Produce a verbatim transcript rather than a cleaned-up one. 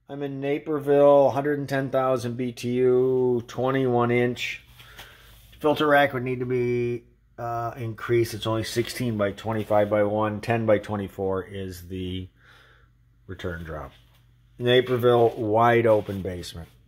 I'm in Naperville, one hundred ten thousand B T U, twenty-one inch. Filter rack would need to be uh, increased. It's only sixteen by twenty-five by one. ten by twenty-four is the return drop. Naperville, wide open basement.